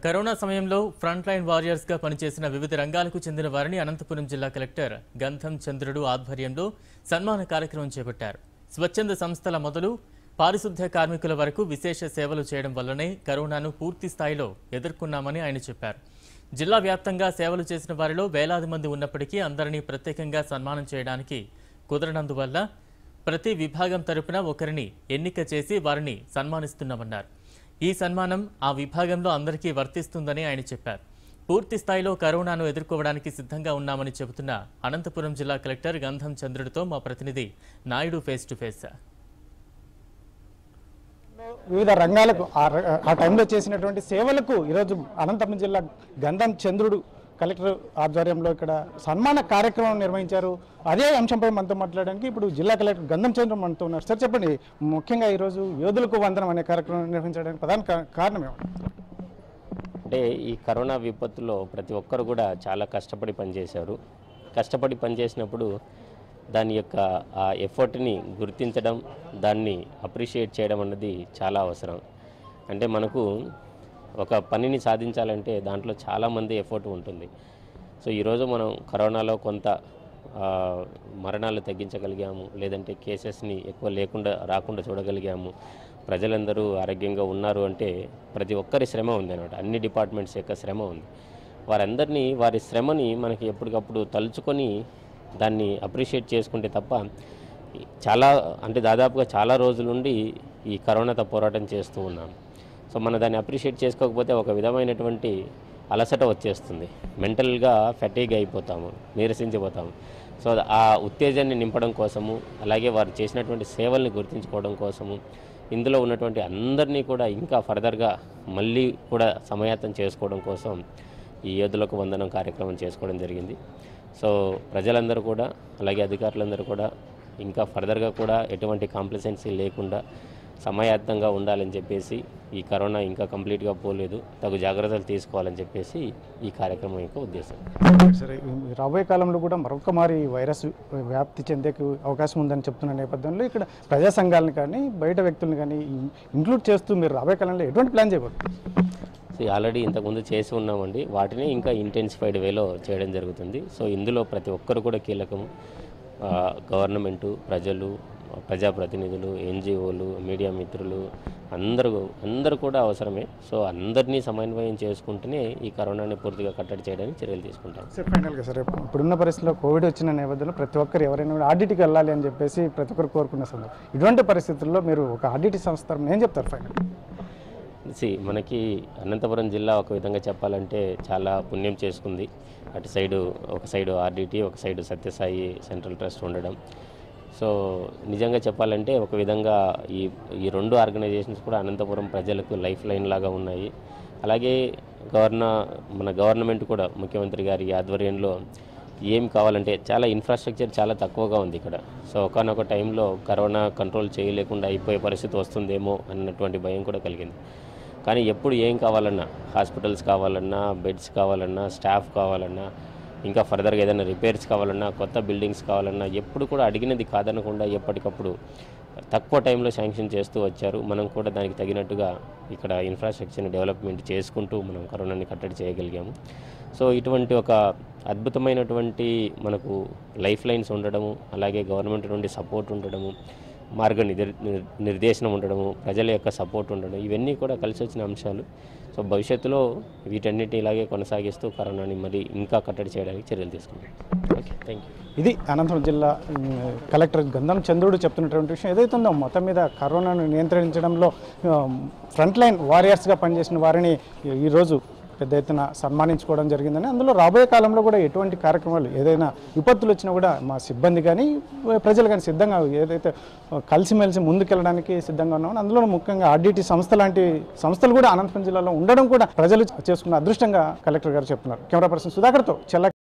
Corona సమయంలో front line warriors గా పనిచేసిన వివిధ రంగాలకు చెందిన వారిని అనంతపురం జిల్లా కలెక్టర్ గంధం చంద్రుడు ఆధ్వర్యంలో సన్మాన కార్యక్రమం చేపట్టారు. స్వచ్ఛంద సంస్థల మొదలు పారిశుద్ధ్య కార్మికుల వరకు విశేష సేవలు చేయడం వల్లనే కరోనాను పూర్తి స్థాయిలో ఎదుర్కొన్నామని ఆయన చెప్పారు. జిల్లా వ్యాప్తంగా సేవలు చేసిన వారిలో వేలాది మంది ఉన్నప్పటికీ అందరినీ ప్రత్యేకంగా సన్మానం చేయడానికి కుదరనందువల్ల ప్రతి విభాగం తరపున ఒకరిని ఎన్నిక చేసి వారిని సన్మానిస్తున్నామన్నారు. ఈ సన్మానం ఆ విభాగంలో అందరికీ వర్తిస్తుందని ఆయన చెప్పారు. పూర్తి స్థాయిలో కరోనాను ఎదుర్కోవడానికి సిద్ధంగా ఉన్నామని చెబుతున్న అనంతపురం జిల్లా కలెక్టర్ గంధం చంద్రుడితో మా ప్రతినిధి నాయుడు ఫేస్ టు ఫేస్. వివిధ రంగాలకు ఆ టైంలో చేసినటువంటి సేవలకు ఈరోజు అనంతపురం జిల్లా గంధం చంద్రుడు కలెక్టర్ ఆధ్వర్యంలో ఇక్కడ సన్మాన కార్యక్రమం నిర్వహించారు. అదే అంశంపై మనతో మాట్లాడడానికి ఇప్పుడు జిల్లా కలెక్టర్ గంధం చంద్రుడు మనతో ఉన్నారు. సార్ చెప్పండి, ముఖ్యంగా ఈరోజు యోధులకు వందనం అనే కార్యక్రమం నిర్వహించడానికి ప్రధాన కారణం ఏమిటి? అంటే ఈ కరోనా విపత్తులో ప్రతి ఒక్కరు కూడా చాలా కష్టపడి పనిచేశారు. కష్టపడి పనిచేసినప్పుడు దాని యొక్క ఆ ఎఫర్ట్ని గుర్తించడం, దాన్ని అప్రిషియేట్ చేయడం అన్నది చాలా అవసరం. అంటే మనకు ఒక పనిని సాధించాలంటే దాంట్లో చాలామంది ఎఫర్ట్ ఉంటుంది. సో ఈరోజు మనం కరోనాలో కొంత మరణాలు తగ్గించగలిగాము, లేదంటే కేసెస్ని ఎక్కువ రాకుండా చూడగలిగాము. ప్రజలందరూ ఆరోగ్యంగా ఉన్నారు అంటే ప్రతి ఒక్కరి శ్రమ ఉంది అన్నమాట. అన్ని డిపార్ట్మెంట్స్ యొక్క శ్రమ ఉంది. వారందరినీ వారి శ్రమని మనకి ఎప్పటికప్పుడు తలుచుకొని దాన్ని అప్రిషియేట్ చేసుకుంటే తప్ప దాదాపుగా చాలా రోజుల నుండి ఈ కరోనాతో పోరాటం చేస్తూ ఉన్నాం. సో మనం దాన్ని అప్రిషియేట్ చేసుకోకపోతే ఒక విధమైనటువంటి అలసట వచ్చేస్తుంది. మెంటల్గా ఫెటీగ్ అయిపోతాము, నీరసించిపోతాము. సో ఆ ఉత్తేజాన్ని నింపడం కోసము, అలాగే వారు చేసినటువంటి సేవల్ని గుర్తించుకోవడం కోసము, ఇందులో ఉన్నటువంటి అందరినీ కూడా ఇంకా ఫర్దర్గా మళ్ళీ కూడా సమాయత్తం చేసుకోవడం కోసం ఈ యోధులకు వందనం కార్యక్రమం చేసుకోవడం జరిగింది. సో ప్రజలందరూ కూడా, అలాగే అధికారులందరూ కూడా ఇంకా ఫర్దర్గా కూడా ఎటువంటి కాంప్లిసెన్సీ లేకుండా సమాయత్తంగా ఉండాలని చెప్పేసి, ఈ కరోనా ఇంకా కంప్లీట్గా పోలేదు, తగు జాగ్రత్తలు తీసుకోవాలని చెప్పేసి ఈ కార్యక్రమం యొక్క ఉద్దేశం. సరే, రాబోయే కాలంలో కూడా మరొక మారి వైరస్ వ్యాప్తి చెందే అవకాశం ఉందని చెప్తున్న నేపథ్యంలో ఇక్కడ ప్రజా సంఘాలను కానీ బయట వ్యక్తులను కానీ ఇంక్లూడ్ చేస్తూ మీరు రాబోయే కాలంలో ఎటువంటి ప్లాన్ చేయబోతున్నారు? ఆల్రెడీ ఇంతకుముందు చేసి ఉన్నామండి. వాటిని ఇంకా ఇంటెన్సిఫైడ్ వేలో చేయడం జరుగుతుంది. సో ఇందులో ప్రతి ఒక్కరు కూడా కీలకము. గవర్నమెంటు, ప్రజలు, ప్రజాప్రతినిధులు, ఎన్జిఓలు, మీడియా మిత్రులు అందరూ కూడా అవసరమే. సో అందరినీ సమన్వయం చేసుకుంటూనే ఈ కరోనాని పూర్తిగా కట్టడి చేయడానికి చర్యలు తీసుకుంటాం. సార్ ఫైనల్గా సార్, ఇప్పుడున్న పరిస్థితిలో కోవిడ్ వచ్చిన నేపథ్యంలో ప్రతి ఒక్కరు ఎవరైనా ఆడిట్కి వెళ్ళాలి అని చెప్పేసి ప్రతి ఒక్కరు కోరుకున్న సందర్భం. ఇటువంటి పరిస్థితుల్లో మీరు ఒక ఆడిట్ సంస్థ ఏం చెప్తారు ఫైనల్? మనకి అనంతపురం జిల్లా ఒక విధంగా చెప్పాలంటే చాలా పుణ్యం చేసుకుంది. ఒక సైడు ఆర్డిటి, ఒక సైడు సత్యసాయి సెంట్రల్ ట్రస్ట్ ఉండడం. సో నిజంగా చెప్పాలంటే ఒక విధంగా ఈ రెండు ఆర్గనైజేషన్స్ కూడా అనంతపురం ప్రజలకు లైఫ్ లైన్ లాగా ఉన్నాయి. అలాగే మన గవర్నమెంట్ కూడా ముఖ్యమంత్రి గారి ఆధ్వర్యంలో ఏం కావాలంటే చాలా ఇన్ఫ్రాస్ట్రక్చర్ చాలా తక్కువగా ఉంది ఇక్కడ. సో ఒకనొక టైంలో కరోనా కంట్రోల్ చేయలేకుండా అయిపోయే పరిస్థితి వస్తుందేమో అన్నటువంటి భయం కూడా కలిగింది. కానీ ఎప్పుడు ఏం కావాలన్నా, హాస్పిటల్స్ కావాలన్నా, బెడ్స్ కావాలన్నా, స్టాఫ్ కావాలన్నా, ఇంకా ఫర్దర్గా ఏదైనా రిపేర్స్ కావాలన్నా, కొత్త బిల్డింగ్స్ కావాలన్నా ఎప్పుడు కూడా అడిగినది కాదనకుండా ఎప్పటికప్పుడు తక్కువ టైంలో శాంక్షన్ చేస్తూ వచ్చారు. మనం కూడా దానికి తగినట్టుగా ఇక్కడ ఇన్ఫ్రాస్ట్రక్చర్ని డెవలప్మెంట్ చేసుకుంటూ మనం కరోనాని కట్టడి చేయగలిగాము. సో ఇటువంటి ఒక అద్భుతమైనటువంటి మనకు లైఫ్ లైన్స్ ఉండడము, అలాగే గవర్నమెంట్ నుండి సపోర్ట్ ఉండడము, మార్గ నిర్దేశనం ఉండడము, ప్రజల యొక్క సపోర్ట్ ఉండడం, ఇవన్నీ కూడా కలిసి వచ్చిన అంశాలు. సో భవిష్యత్తులో వీటన్నిటిని ఇలాగే కొనసాగిస్తూ కరోనాని మరి ఇంకా కట్టడి చేయడానికి చర్యలు తీసుకుంటాం. Okay, thank you. ఇది అనంతపురం జిల్లా కలెక్టర్ గంధం చంద్రుడు చెప్తున్నటువంటి విషయం. ఏదైతే ఉందో మొత్తం మీద కరోనాను నియంత్రించడంలో ఫ్రంట్ లైన్ వారియర్స్గా పనిచేసిన వారిని ఈరోజు పెద్ద ఎత్తున సన్మానించుకోవడం జరిగిందని, అందులో రాబోయే కాలంలో కూడా ఎటువంటి కార్యక్రమాలు ఏదైనా విపత్తులు వచ్చినా కూడా మా సిబ్బంది కానీ ప్రజలు కానీ సిద్ధంగా ఏదైతే కలిసిమెలిసి ముందుకెళ్ళడానికి సిద్ధంగా ఉన్నామని, అందులో ముఖ్యంగా ఆర్డిటి సంస్థ లాంటి సంస్థలు కూడా అనంతపురం జిల్లాలో ఉండడం కూడా ప్రజలు చేసుకున్న అదృష్టంగా కలెక్టర్ గారు చెప్తున్నారు. కెమెరా పర్సన్ సుధాకర్తో చెల్ల.